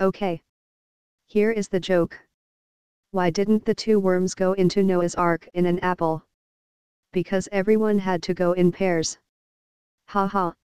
Okay. Here is the joke. Why didn't the two worms go into Noah's Ark in an apple? Because everyone had to go in pairs. Ha ha.